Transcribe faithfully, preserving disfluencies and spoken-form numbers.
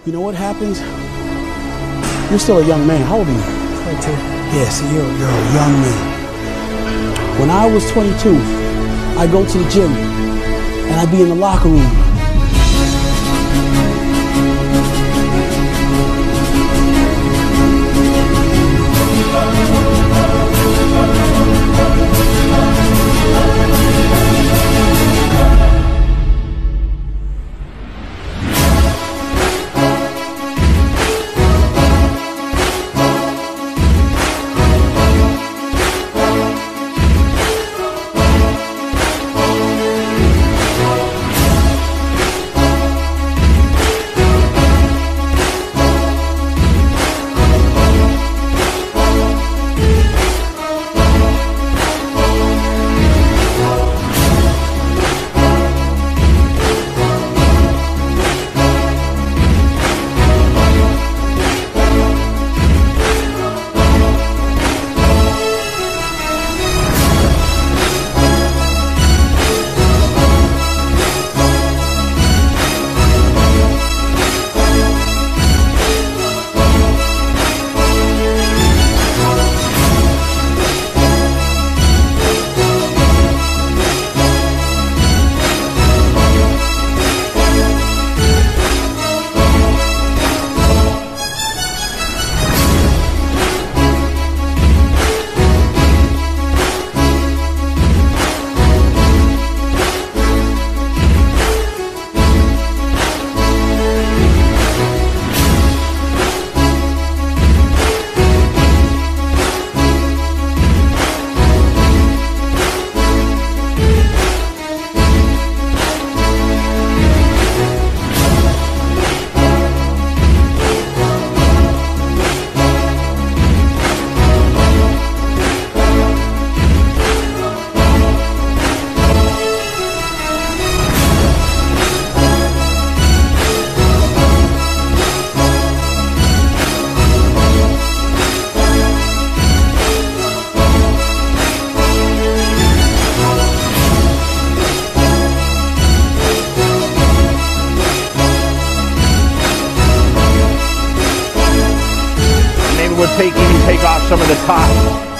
You know what happens? You're still a young man. How old are you? twenty-two. Yeah, see, you're, you're a young man. When I was twenty-two, I go to the gym and I'd be in the locker room. Take even take off some of the top